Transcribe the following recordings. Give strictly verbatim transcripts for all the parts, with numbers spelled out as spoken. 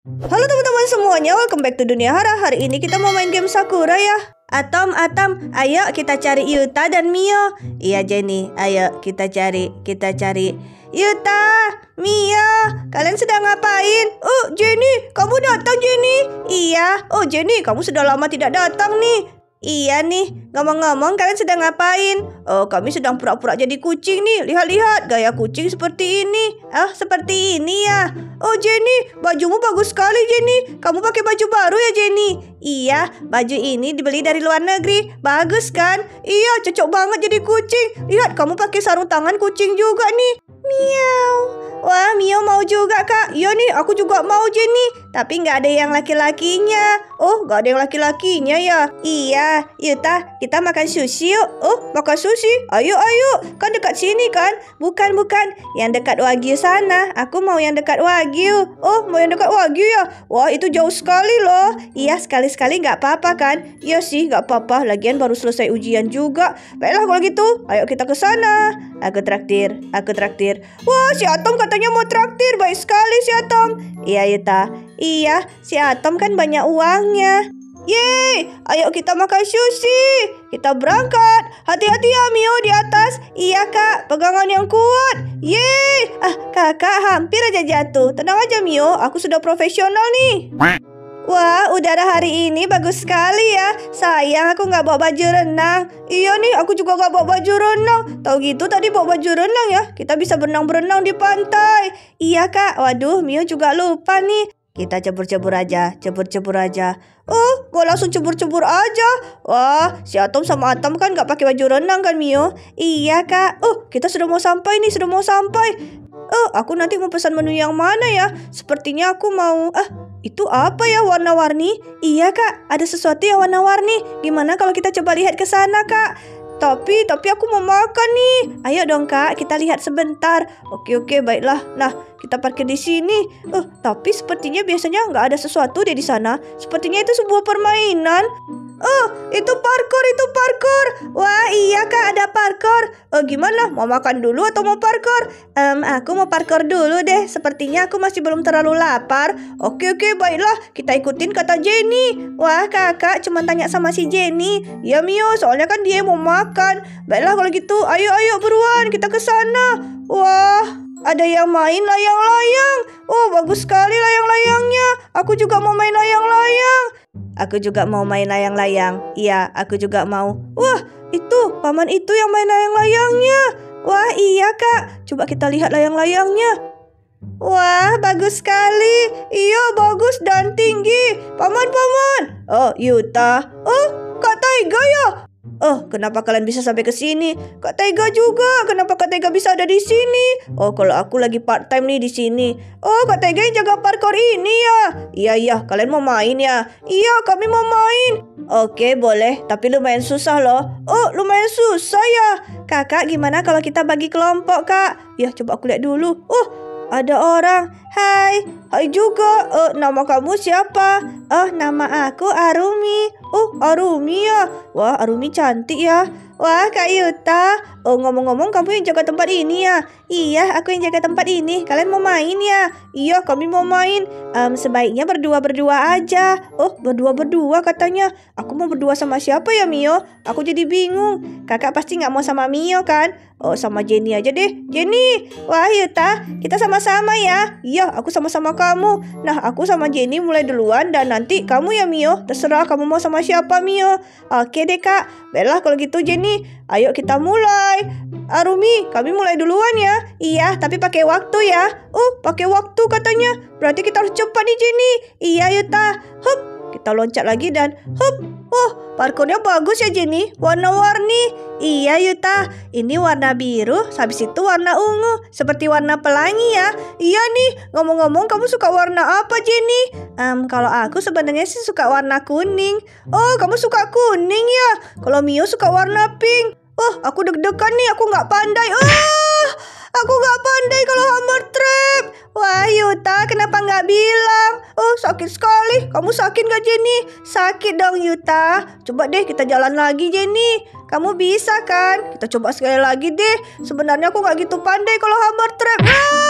Halo teman-teman semuanya, welcome back to Dunia Hara. Hari ini kita mau main game Sakura ya. Atom, Atom, ayo kita cari Yuta dan Mio. Iya Jenny, ayo kita cari, kita cari Yuta, Mio, kalian sedang ngapain? Oh Jenny, kamu datang Jenny? Iya, oh Jenny, kamu sudah lama tidak datang nih. Iya nih, ngomong-ngomong kalian sedang ngapain? Oh, kami sedang pura-pura jadi kucing nih. Lihat-lihat, gaya kucing seperti ini. Ah, seperti ini ya. Oh Jenny, bajumu bagus sekali Jenny. Kamu pakai baju baru ya Jenny? Iya, baju ini dibeli dari luar negeri. Bagus kan? Iya, cocok banget jadi kucing. Lihat, kamu pakai sarung tangan kucing juga nih. Miau. Wah, Mio mau juga kak. Iya nih, aku juga mau Jenny. Tapi nggak ada yang laki-lakinya. Oh, nggak ada yang laki-lakinya ya? Iya, Yuta, kita makan sushi yuk. Oh, makan sushi? Ayo, ayo. Kan dekat sini kan? Bukan, bukan. Yang dekat Wagyu sana. Aku mau yang dekat Wagyu. Oh, mau yang dekat Wagyu ya? Wah, itu jauh sekali loh. Iya, sekali-sekali nggak apa-apa kan? Iya sih, nggak apa-apa. Lagian baru selesai ujian juga. Baiklah kalau gitu, ayo kita ke sana. Aku traktir, aku traktir. Wah, si Atom katanya mau traktir. Baik sekali si Atom. Iya, Yuta. Iya, si Atom kan banyak uangnya. Yeay, ayo kita makan sushi. Kita berangkat. Hati-hati ya Mio di atas. Iya kak, pegangan yang kuat. Yeay, ah kakak hampir aja jatuh. Tenang aja Mio, aku sudah profesional nih. Wah, udara hari ini bagus sekali ya. Sayang aku nggak bawa baju renang. Iya nih, aku juga nggak bawa baju renang. Tahu gitu tadi bawa baju renang ya. Kita bisa berenang-berenang di pantai. Iya kak, waduh Mio juga lupa nih. Kita cebur-cebur aja, cebur-cebur aja. Oh, mau langsung cebur-cebur aja. Wah, si Atom sama Atom kan nggak pakai baju renang kan Mio? Iya kak. Oh, kita sudah mau sampai nih, sudah mau sampai. Oh, aku nanti mau pesan menu yang mana ya? Sepertinya aku mau... Ah, itu apa ya warna-warni? Iya kak, ada sesuatu yang warna-warni. Gimana kalau kita coba lihat ke sana kak? Tapi, tapi aku mau makan nih. Ayo dong kak, kita lihat sebentar. Oke, oke, baiklah. Nah, kita parkir di sini. Uh, tapi sepertinya biasanya nggak ada sesuatu deh di sana. Sepertinya itu sebuah permainan. Oh, itu parkour, itu parkour. Wah, iya kak, ada parkour. Oh, gimana? Mau makan dulu atau mau parkour? Um, aku mau parkour dulu deh. Sepertinya aku masih belum terlalu lapar. Oke, oke, baiklah. Kita ikutin kata Jenny. Wah, kakak cuma tanya sama si Jenny. Ya, Mio, soalnya kan dia mau makan. Baiklah kalau gitu, ayo, ayo, buruan. Kita ke sana. Wah, ada yang main layang-layang. Oh, bagus sekali layang-layangnya. Aku juga mau main layang-layang. Aku juga mau main layang-layang. Iya, aku juga mau. Wah, itu paman itu yang main layang-layangnya. Wah, iya kak. Coba kita lihat layang-layangnya. Wah, bagus sekali. Iya, bagus dan tinggi. Paman, paman. Oh, Yuta. Oh, Kak Taiga ya? Oh, kenapa kalian bisa sampai ke sini? Kak Taiga juga. Kenapa Kak Taiga bisa ada di sini? Oh, kalau aku lagi part time nih di sini. Oh, Kak Taiga yang jaga parkour ini ya? Iya, iya. Kalian mau main ya? Iya, kami mau main. Oke, boleh. Tapi lumayan susah loh. Oh, lumayan susah ya? Kakak, gimana kalau kita bagi kelompok, Kak? Ya, coba aku lihat dulu. Oh, ada orang. Hai. Hai juga. Oh, nama kamu siapa? Oh, nama aku Arumi. Oh, Arumi ya. Wah, Arumi cantik ya. Wah, Kak Yuta. Oh, ngomong-ngomong kamu yang jaga tempat ini ya? Iya, aku yang jaga tempat ini. Kalian mau main ya? Iya, kami mau main. Um, sebaiknya berdua-berdua aja. Oh, berdua-berdua katanya. Aku mau berdua sama siapa ya, Mio? Aku jadi bingung. Kakak pasti nggak mau sama Mio kan? Oh, sama Jenny aja deh. Jenny. Wah, Yuta. Kita sama-sama ya? Iya, aku sama-sama kamu. Nah, aku sama Jenny mulai duluan. Dan nanti kamu ya, Mio. Terserah kamu mau sama siapa, Mio. Oke deh, Kak. Baiklah kalau gitu, Jenny. Ayo kita mulai. Arumi, kami mulai duluan ya. Iya, tapi pakai waktu ya. Oh, pakai waktu katanya. Berarti kita harus cepat nih, Jenny. Iya, Yuta. Hup, kita loncat lagi dan hup. Oh, parkurnya bagus ya, Jenny. Warna-warni. Iya, Yuta. Ini warna biru, habis itu warna ungu. Seperti warna pelangi ya. Iya nih, ngomong-ngomong kamu suka warna apa, Jenny? Um, kalau aku sebenarnya sih suka warna kuning. Oh, kamu suka kuning ya? Kalau Mio suka warna pink. Oh, aku deg-degan nih, aku nggak pandai. Ah, aku nggak pandai kalau hammer trap. Wah, Yuta, kenapa nggak bilang? Oh, sakit sekali. Kamu sakit nggak, Jenny? Sakit dong, Yuta. Coba deh kita jalan lagi, Jenny. Kamu bisa kan? Kita coba sekali lagi deh. Sebenarnya aku nggak gitu pandai kalau hammer trap. Ah,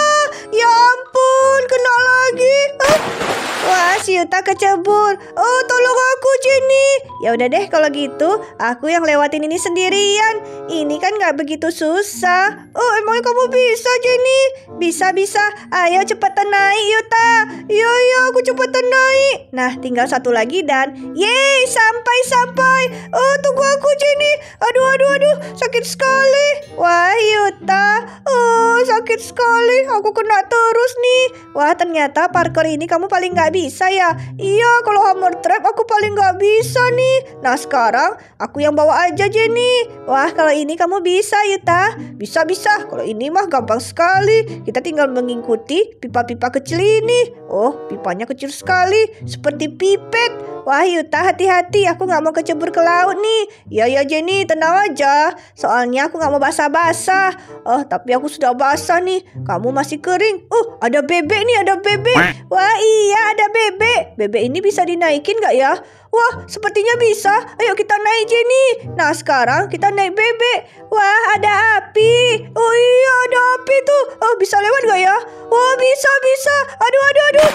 Ya ampun, kena lagi. Ah. Wah, si Yuta kecebur. Oh, tolong aku, Jenny. Ya udah deh kalau gitu, aku yang lewatin ini sendirian. Ini kan nggak begitu susah. Oh, emangnya kamu bisa, Jenny? Bisa, bisa. Ayo cepetan naik, Yuta. Iya, iya, aku cepetan naik. Nah, tinggal satu lagi dan yeay, sampai, sampai. Oh, tunggu aku, Jenny. Aduh, aduh, aduh, sakit sekali. Wah, Yuta. Oh, sakit sekali. Aku kena terus nih. Wah, ternyata parkour ini kamu paling nggak bisa ya. Iya, kalau hammer trap aku paling nggak bisa nih. Nah, sekarang aku yang bawa aja, Jenny. Wah, kalau ini kamu bisa, Yuta. Bisa, bisa. Kalau ini mah gampang sekali. Kita tinggal mengikuti pipa-pipa kecil ini. Oh, pipanya kecil sekali. Seperti pipet. Wah, Yuta, hati-hati. Aku nggak mau kecebur ke laut nih. Ya, ya, Jenny, tenang aja. Soalnya aku nggak mau basah-basah. Oh, tapi aku sudah basah nih. Kamu masih kering. Oh, ada bebek nih, ada bebek. Wah, iya, ada bebek. Bebek ini bisa dinaikin nggak ya? Wah, sepertinya bisa. Ayo kita naik, Jenny. Nah, sekarang kita naik bebek. Wah, ada api. Oh iya, ada api tuh. Oh, bisa lewat nggak ya? Wah, bisa, bisa. Aduh, aduh, aduh.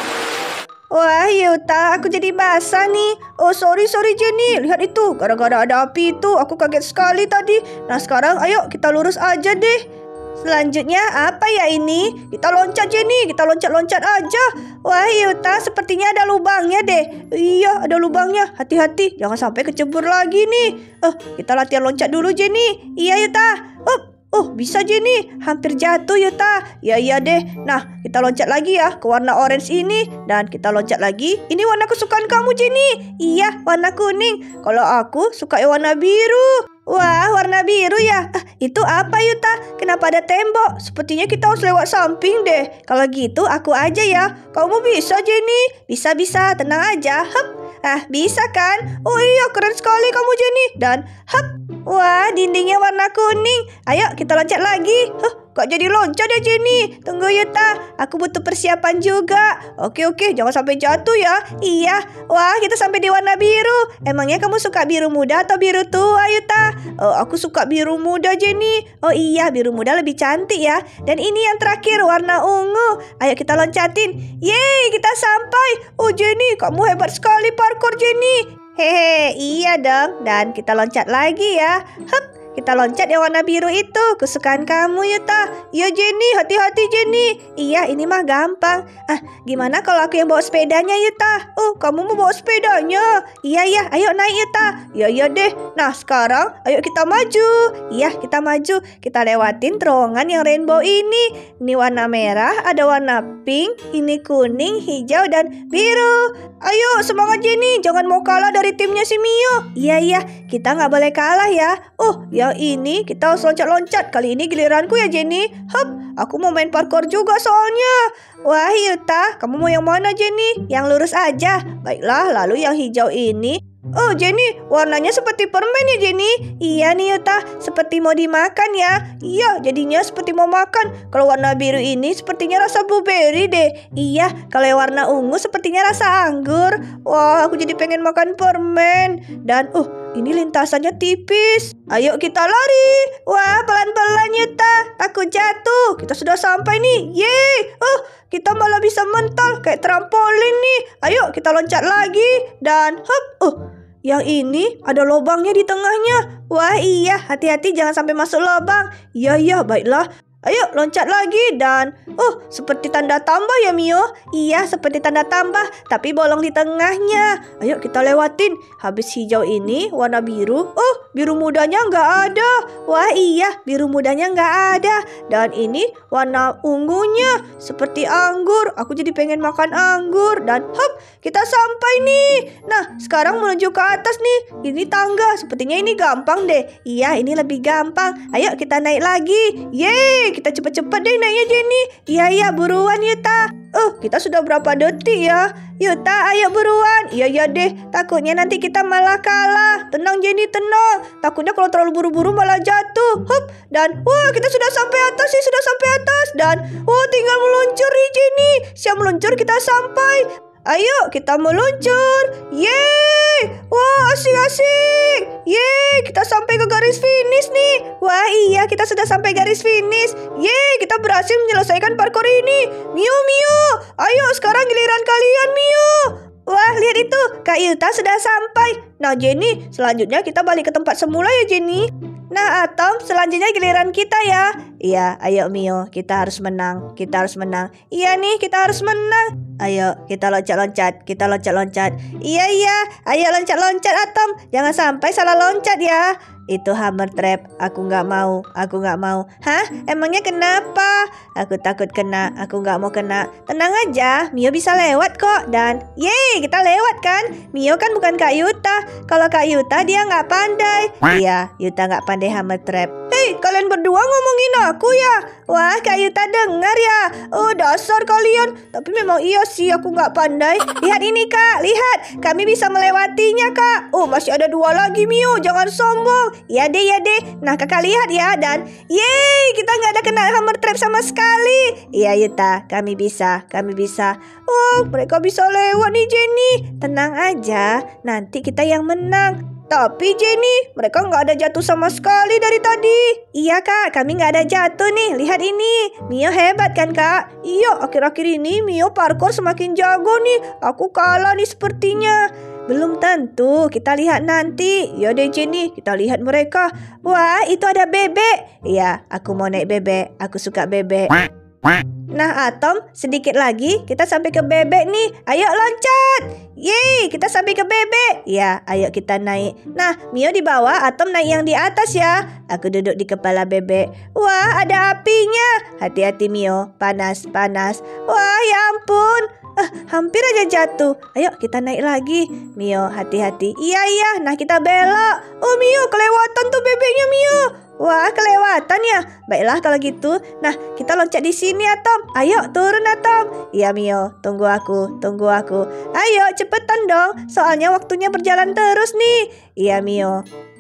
Wah, Yuta, aku jadi basah nih. Oh, sorry, sorry, Jenny. Lihat itu, gara-gara ada api itu, aku kaget sekali tadi. Nah, sekarang ayo kita lurus aja deh. Selanjutnya apa ya ini? Kita loncat, Jenny. Kita loncat-loncat aja. Wah, Yuta, sepertinya ada lubangnya deh. Iya, ada lubangnya. Hati-hati, jangan sampai kecebur lagi nih. Oh, kita latihan loncat dulu, Jenny. Iya, Yuta. Oh, oh, bisa, Jenny. Hampir jatuh, Yuta. Ya, iya deh. Nah, kita loncat lagi ya ke warna orange ini. Dan kita loncat lagi. Ini warna kesukaan kamu, Jenny. Iya, warna kuning. Kalau aku suka yang warna biru. Wah, warna biru ya. Ah, itu apa, Yuta? Kenapa ada tembok? Sepertinya kita harus lewat samping deh. Kalau gitu aku aja ya. Kamu bisa, Jenny? Bisa-bisa, tenang aja. Hup. Ah, bisa kan? Oh iya, keren sekali kamu, Jenny. Dan hup. Wah, dindingnya warna kuning. Ayo kita loncat lagi. Huh. Kok jadi loncat ya, Jenny? Tunggu, Yuta. Aku butuh persiapan juga. Oke, oke. Jangan sampai jatuh ya. Iya. Wah, kita sampai di warna biru. Emangnya kamu suka biru muda atau biru tua, Yuta? Oh, aku suka biru muda, Jenny. Oh iya, biru muda lebih cantik ya. Dan ini yang terakhir, warna ungu. Ayo kita loncatin. Yeay, kita sampai. Oh, Jenny, kamu hebat sekali parkour, Jenny. Hehe, iya dong. Dan kita loncat lagi ya. Hup. Kita loncat yang warna biru itu. Kesukaan kamu, Yuta. Iya, Jenny. Hati-hati, Jenny. Iya, ini mah gampang. Ah, gimana kalau aku yang bawa sepedanya, Yuta? Oh, kamu mau bawa sepedanya? Iya, iya. Ayo naik, Yuta. Iya, iya deh. Nah, sekarang ayo kita maju. Iya, kita maju. Kita lewatin terowongan yang rainbow ini. Ini warna merah, ada warna pink. Ini kuning, hijau, dan biru. Ayo, semangat, Jenny. Jangan mau kalah dari timnya si Mio. Iya, iya. Kita nggak boleh kalah ya. Oh, ya. Yang ini kita harus loncat-loncat. Kali ini giliranku ya, Jenny. Hup, aku mau main parkour juga soalnya. Wah, Yuta, kamu mau yang mana, Jenny? Yang lurus aja. Baiklah, lalu yang hijau ini. Oh, Jenny, warnanya seperti permen ya, Jenny? Iya nih, Yuta, seperti mau dimakan ya. Iya, jadinya seperti mau makan. Kalau warna biru ini sepertinya rasa blueberry deh. Iya, kalau yang warna ungu sepertinya rasa anggur. Wah, aku jadi pengen makan permen. Dan, uh, ini lintasannya tipis. Ayo kita lari. Wah, pelan-pelan, Yuta. Takut jatuh. Kita sudah sampai nih. Yeay. Oh, kita malah bisa mental kayak trampolin nih. Ayo kita loncat lagi. Dan hop. Oh, yang ini ada lubangnya di tengahnya. Wah, iya. Hati-hati jangan sampai masuk lubang. Iya, iya. Baiklah. Ayo loncat lagi dan oh, seperti tanda tambah ya, Mio. Iya, seperti tanda tambah, tapi bolong di tengahnya. Ayo kita lewatin. Habis hijau ini warna biru. Oh, biru mudanya nggak ada. Wah, iya, biru mudanya nggak ada. Dan ini warna ungunya seperti anggur. Aku jadi pengen makan anggur. Dan hop, kita sampai nih. Nah, sekarang menuju ke atas nih. Ini tangga. Sepertinya ini gampang deh. Iya, ini lebih gampang. Ayo kita naik lagi. Yeay, kita cepet-cepet deh naiknya, Jenny. Iya, iya, buruan, Yuta. Oh, kita sudah berapa detik ya? Yuta, ayo buruan. Iya, iya deh. Takutnya nanti kita malah kalah. Tenang, Jenny, tenang. Takutnya kalau terlalu buru-buru malah jatuh. Hup. Dan, wah, kita sudah sampai atas sih. Sudah sampai atas. Dan, wah, tinggal meluncur nih, Jenny. Siap meluncur, kita sampai. Ayo, kita meluncur. Yeay. Wah, asik-asik. asik. Yeay, kita sampai ke garis finish nih. Wah iya, kita sudah sampai garis finish. Yeay, kita berhasil menyelesaikan parkour ini. Mio, Mio, ayo sekarang giliran kalian, Mio. Wah, lihat itu, Kak Yuta sudah sampai. Nah, Jenny, selanjutnya kita balik ke tempat semula ya, Jenny. Nah, Atom, selanjutnya giliran kita ya. Iya, ayo Mio, kita harus menang. Kita harus menang. Iya nih, kita harus menang. Ayo, kita loncat-loncat. Kita loncat-loncat. Iya, iya. Ayo loncat-loncat, Atom. Jangan sampai salah loncat ya. Itu hammer trap. Aku nggak mau. Aku nggak mau. Hah? Emangnya kenapa? Aku takut kena. Aku nggak mau kena. Tenang aja. Mio bisa lewat kok. Dan yeay, kita lewat kan? Mio kan bukan Kak Yuta. Kalau Kak Yuta dia nggak pandai. Iya, Yuta nggak pandai hammer trap. Hei, kalian berdua ngomongin aku ya? Wah, Kak Yuta dengar ya? Oh, dasar kalian. Tapi memang iya sih, aku nggak pandai. Lihat ini, Kak. Lihat. Kami bisa melewatinya, Kak. Oh, masih ada dua lagi, Mio. Jangan sombong. Ya deh, ya deh. Nah, Kakak lihat ya. Dan yeay, kita nggak ada kena hammer trap sama sekali. Iya, Yuta. Kami bisa. Kami bisa. Oh, mereka bisa lewat nih, Jenny. Tenang aja. Nanti kita yang menang. Tapi Jenny, mereka nggak ada jatuh sama sekali dari tadi. Iya kak, kami nggak ada jatuh nih. Lihat ini, Mio hebat kan kak? Iya, akhir-akhir ini Mio parkour semakin jago nih. Aku kalah nih sepertinya. Belum tentu, kita lihat nanti. Ya deh Jenny, kita lihat mereka. Wah, itu ada bebek. Iya, aku mau naik bebek. Aku suka bebek. Nah Atom, sedikit lagi kita sampai ke bebek nih. Ayo loncat. Yeay, kita sampai ke bebek. Ya, ayo kita naik. Nah, Mio di bawah, Atom naik yang di atas ya. Aku duduk di kepala bebek. Wah, ada apinya. Hati-hati Mio, panas, panas. Wah, ya ampun. Ah, hampir aja jatuh. Ayo kita naik lagi. Mio, hati-hati. Iya, iya. Nah, kita belok. Oh, Mio, kelewatan tuh bebeknya Mio. Wah, kelewatan ya. Baiklah kalau gitu. Nah, kita loncat di sini, Atom. Ayo, turun, Atom. Iya, Mio. Tunggu aku, tunggu aku. Ayo, cepetan dong. Soalnya waktunya berjalan terus nih. Iya, Mio.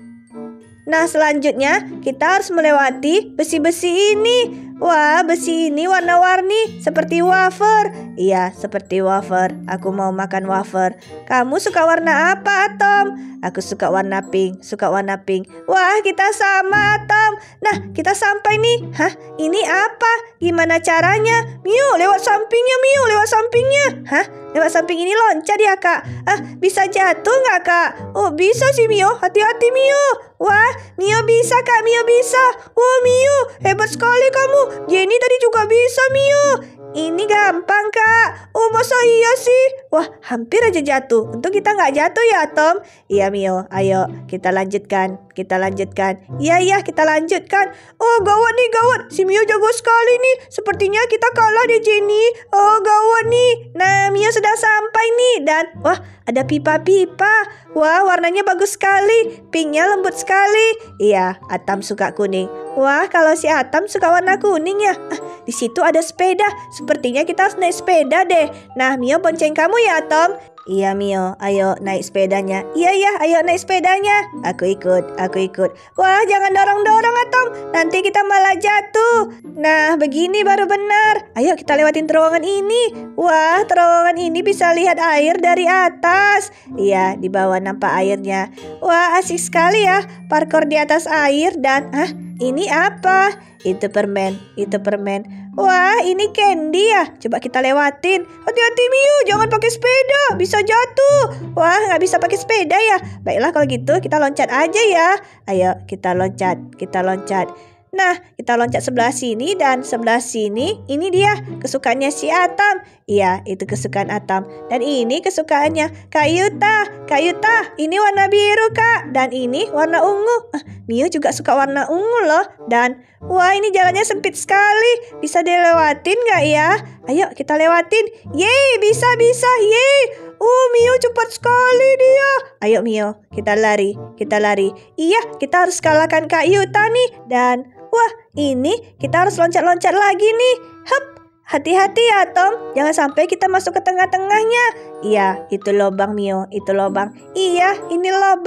Nah, selanjutnya kita harus melewati besi-besi ini. Wah, besi ini warna-warni seperti wafer. Iya, seperti wafer. Aku mau makan wafer. Kamu suka warna apa, Atom? Aku suka warna pink, suka warna pink. Wah, kita sama, Atom. Nah, kita sampai nih. Hah, ini apa? Gimana caranya? Mio, lewat sampingnya, Mio, lewat sampingnya. Hah, lewat samping ini loncat ya, Kak? Ah, bisa jatuh nggak, Kak? Oh, bisa sih, Mio. Hati-hati, Mio. Wah, Mio bisa, Kak. Mio bisa. Wah, Mio, hebat sekali kamu. Jenny tadi juga bisa, Mio. Ini gampang, Kak. Oh, masa iya sih? Wah, hampir aja jatuh. Untung kita nggak jatuh ya, Tom. Iya, Mio. Ayo, kita lanjutkan. Kita lanjutkan. Iya, iya, kita lanjutkan. Oh, gawat nih, gawat. Si Mio jago sekali nih. Sepertinya kita kalah deh, Jenny. Oh, gawat nih. Nah, Mio sudah sampai nih. Dan, wah, ada pipa-pipa. Wah, warnanya bagus sekali. Pinknya lembut sekali. Iya, Atom suka kuning. Wah, kalau si Atom suka warna kuning ya. Ah, di situ ada sepeda. Sepertinya kita harus naik sepeda deh. Nah, Mio bonceng kamu ya, Atom. Iya, Mio. Ayo naik sepedanya. Iya, iya. Ayo naik sepedanya. Aku ikut. Aku ikut. Wah, jangan dorong-dorong, Atom. Nanti kita malah jatuh. Nah, begini baru benar. Ayo kita lewatin terowongan ini. Wah, terowongan ini bisa lihat air dari atas. Iya, di bawah nampak airnya. Wah, asik sekali ya. Parkour di atas air dan... Hah? Ini apa? Itu permen, itu permen. Wah, ini candy ya. Coba kita lewatin. Hati-hati Mio, jangan pakai sepeda, bisa jatuh. Wah, nggak bisa pakai sepeda ya. Baiklah kalau gitu kita loncat aja ya. Ayo kita loncat, kita loncat. Nah, kita loncat sebelah sini dan sebelah sini. Ini dia kesukaannya si Atom. Iya, itu kesukaan Atom. Dan ini kesukaannya Kak Yuta. Kak Yuta, ini warna biru, Kak. Dan ini warna ungu. Ah, Mio juga suka warna ungu loh. Dan, wah ini jalannya sempit sekali. Bisa dilewatin nggak ya? Ayo kita lewatin. Yeay, bisa, bisa. Yeay. Oh, Mio cepat sekali dia. Ayo Mio, kita lari. Kita lari. Iya, kita harus kalahkan Kak Yuta nih. Dan, wah, ini kita harus loncat-loncat lagi nih. Hup, hati-hati ya, Tom. Jangan sampai kita masuk ke tengah-tengahnya. Iya, itu lubang, Mio. Itu lubang. Iya, ini lubang.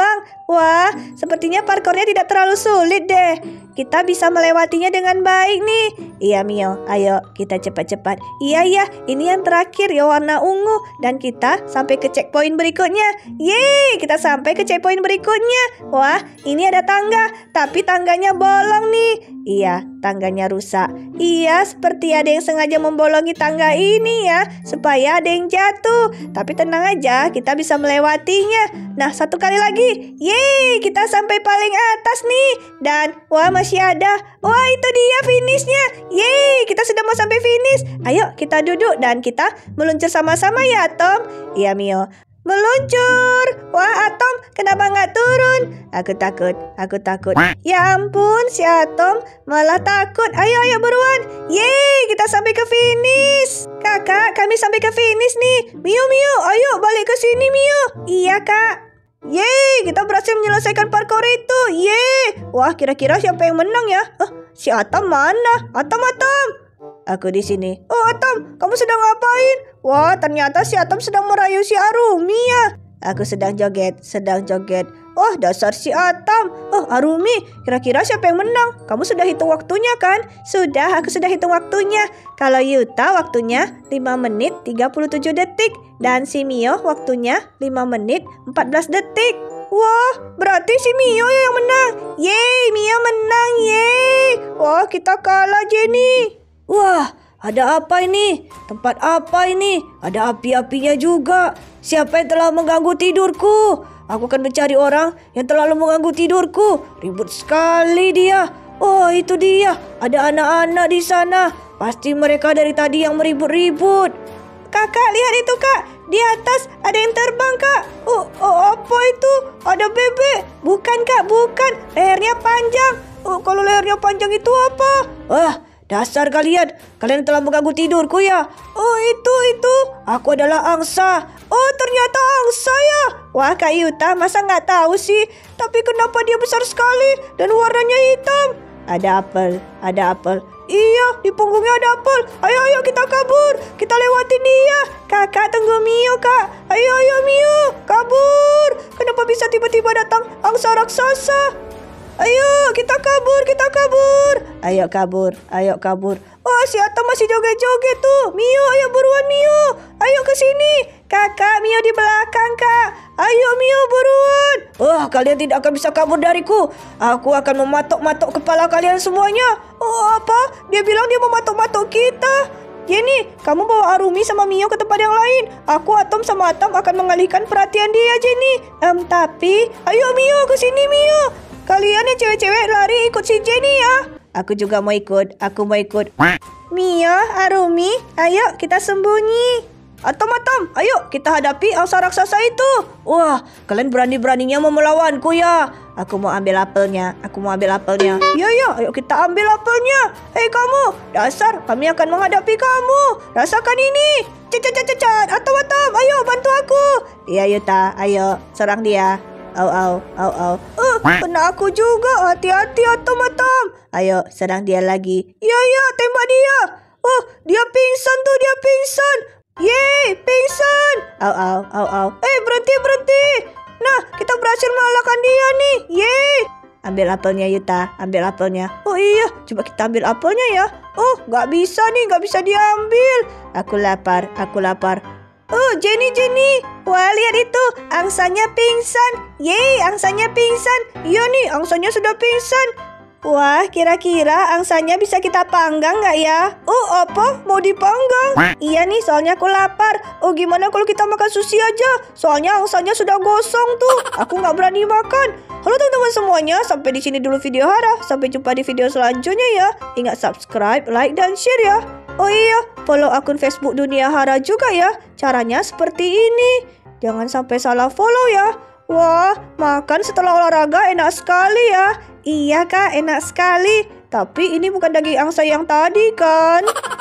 Wah, sepertinya parkurnya tidak terlalu sulit deh. Kita bisa melewatinya dengan baik nih. Iya Mio, ayo kita cepat-cepat. Iya iya, ini yang terakhir ya warna ungu. Dan kita sampai ke checkpoint berikutnya. Yeay, kita sampai ke checkpoint berikutnya. Wah, ini ada tangga. Tapi tangganya bolong nih. Iya, tangganya rusak. Iya, seperti ada yang sengaja membolongi tangga ini ya. Supaya ada yang jatuh. Tapi tenang aja, kita bisa melewatinya. Nah, satu kali lagi. Yeay, kita sampai paling atas nih. Dan, wah masih ada. Wah, itu dia finishnya. Yeay, kita sudah mau sampai finish. Ayo, kita duduk dan kita meluncur sama-sama ya, Atom. Iya, Mio. Meluncur. Wah, Atom, kenapa nggak turun? Aku takut, aku takut. Ya ampun, si Atom malah takut. Ayo, ayo buruan. Yeay, kita sampai ke finish. Kakak, kami sampai ke finish nih. Mio, Mio, ayo balik ke sini, Mio. Iya, Kak. Yeay, kita berhasil menyelesaikan parkour itu. Yeay. Wah, kira-kira siapa yang menang ya? Oh, si Atom mana? Atom, Atom. Aku di sini. Oh, Atom, kamu sedang ngapain? Wah, ternyata si Atom sedang merayu si Arumi ya. Aku sedang joget, sedang joget. Oh, dasar si Atom. Oh, Arumi, kira-kira siapa yang menang? Kamu sudah hitung waktunya kan? Sudah, aku sudah hitung waktunya. Kalau Yuta waktunya lima menit tiga puluh tujuh detik. Dan si Mio waktunya lima menit empat belas detik. Wah, berarti si Mio yang menang. Yeay, Mio menang, yeay. Wah, kita kalah, Jenny. Wah, ada apa ini? Tempat apa ini? Ada api-apinya juga. Siapa yang telah mengganggu tidurku? Aku akan mencari orang yang terlalu mengganggu tidurku. Ribut sekali dia. Oh, itu dia. Ada anak-anak di sana. Pasti mereka dari tadi yang meribut-ribut. Kakak, lihat itu, Kak. Di atas ada yang terbang, Kak. Oh, oh apa itu? Ada bebek. Bukan, Kak, bukan. Lehernya panjang. Oh, kalau lehernya panjang itu apa? Wah, dasar kalian. Kalian telah mengganggu tidurku ya. Oh, itu, itu. Aku adalah angsa. Oh, ternyata angsa ya. Wah, Kak Yuta, masa nggak tahu sih? Tapi kenapa dia besar sekali dan warnanya hitam? Ada apel, ada apel. Iya, di punggungnya ada apel. Ayo, ayo kita kabur. Kita lewatin dia. Kakak, tunggu Mio, Kak. Ayo, ayo Mio, kabur. Kenapa bisa tiba-tiba datang angsa raksasa? Ayo, kita kabur, kita kabur. Ayo kabur, ayo kabur. Wah, si Atom masih joget-joget tuh. Mio, ayo buruan Mio. Ayo ke sini. Kakak, Mio di belakang, Kak. Ayo Mio, buruan. Wah, kalian tidak akan bisa kabur dariku. Aku akan mematok-matok kepala kalian semuanya. Oh, apa? Dia bilang dia mematok-matok kita. Jenny, kamu bawa Arumi sama Mio ke tempat yang lain. Aku, Atom sama Atom akan mengalihkan perhatian dia, Jenny. Um, tapi, ayo Mio ke sini Mio. Kalian yang cewek-cewek lari ikut si Jenny ya. Aku juga mau ikut, aku mau ikut. Mio, Arumi, ayo kita sembunyi. Atom, Atom, ayo kita hadapi angsa raksasa itu. Wah, kalian berani-beraninya mau melawanku ya. Aku mau ambil apelnya, aku mau ambil apelnya. Ya, ya, ayo kita ambil apelnya. Hei kamu, dasar kami akan menghadapi kamu. Rasakan ini. Cacat, cacat, cacat. Atom, Atom, ayo bantu aku. Iya Yuta, ayo serang dia. Au, au, au, au. Uh, kena aku juga. Hati-hati Atom, Atom. Ayo serang dia lagi. Ya, ya, tembak dia. Oh, dia pingsan tuh, dia pingsan. Yeay, pingsan. Au, au, au, au. Eh, berhenti, berhenti. Nah, kita berhasil mengalahkan dia nih. Yeay. Ambil apelnya Yuta, ambil apelnya. Oh iya, coba kita ambil apelnya ya. Oh, gak bisa nih, gak bisa diambil. Aku lapar, aku lapar. Oh, Jenny, Jenny. Wah, lihat itu. Angsanya pingsan. Yeay, angsanya pingsan. Iya nih, angsanya sudah pingsan. Wah, kira-kira angsanya bisa kita panggang nggak ya? Oh, apa? Mau dipanggang? Iya nih, soalnya aku lapar. Oh, gimana kalau kita makan sushi aja? Soalnya angsanya sudah gosong tuh. Aku nggak berani makan. Halo teman-teman semuanya, sampai di sini dulu video Hara. Sampai jumpa di video selanjutnya ya. Ingat subscribe, like, dan share ya. Oh iya, follow akun Facebook Dunia Hara juga ya. Caranya seperti ini. Jangan sampai salah follow ya. Wah, makan setelah olahraga enak sekali ya. Iya Kak, enak sekali. Tapi ini bukan daging angsa yang tadi kan?